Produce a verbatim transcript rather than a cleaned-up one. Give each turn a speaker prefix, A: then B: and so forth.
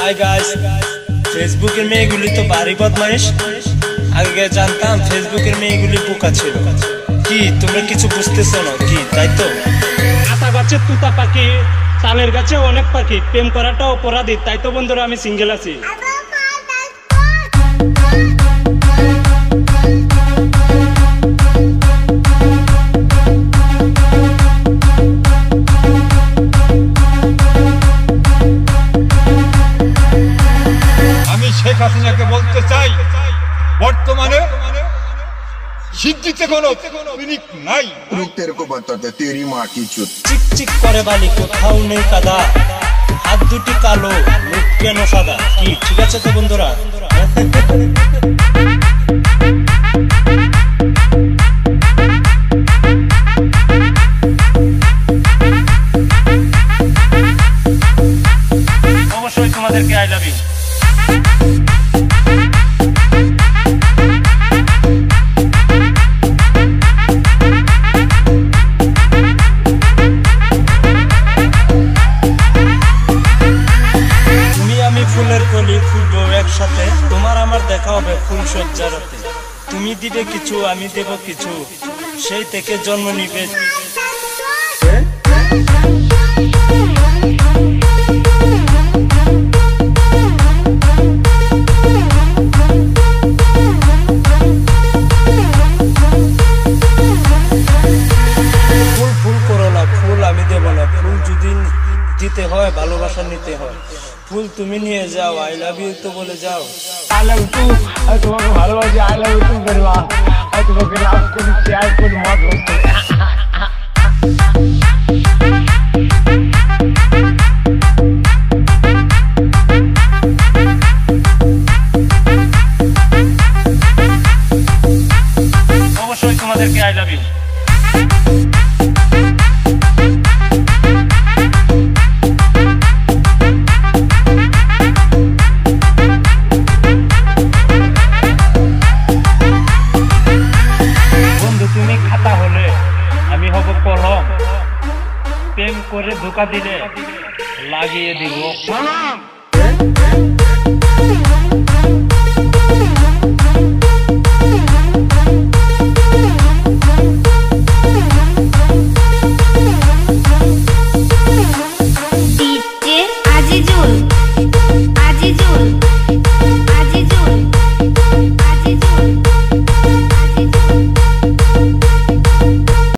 A: Hi guys, ফেসবুকের মেয়েগুলি তো ভারী বদমাইশ। আগে জানতাম ফেসবুকের মেয়েগুলি বোকা ছিল। কি তোমরা কিছু বুঝতেছো না কি? তাই তো
B: আতা গাছে তুতা পাখি, তালের গাছে অনেক পাখি, প্রেম করাটা অপরাধী। তাই তো বন্ধুরা আমি সিঙ্গেল আছি।
C: আমি শেখ হাসিনাকে বলতে চাই, বর্তমানে সিদ্ধিতে কোনো ক্লিনিক নাই।
D: तेरे को बताते तेरी माँ की चुत।
A: চিক চিক করে বালি, কোথাও নেই কাদা, হাত দুটি কালো, মুখ কেন সাদা। কি ঠিক আছে তো বন্ধুরা?
B: অবশ্যই তোমাদেরকে আই লাভ ইউ।
A: ফুলের কলি ফুটবো একসাথে, তোমার আমার দেখা হবে ফুল সজ্জারাতে। তুমি দিবে কিছু, আমি দেব কিছু, সেই থেকে জন্ম নিবে। ফুল ফুল করো না, ফুল আমি দেব না। ফুল যদি দিতে হয় ভালোবাসা নিতে হয়। ফুল তুমি নিয়ে যাও, আই লাভ ইউ তো বলে যাও।
E: আই লাভ ইউ, আমি তোমাকে ভালোবাসি। আই লাভ ইউ তুমি করবা, আমি তোমাকে লাভ করি, শেয়ার করি, মত করতে।
B: অবশ্যই তোমাদেরকে আই লাভ ইউ। তুমি খাতা হলে আমি হব কলম, প্রেম করে ধোকা দিলে লাগিয়ে দিব।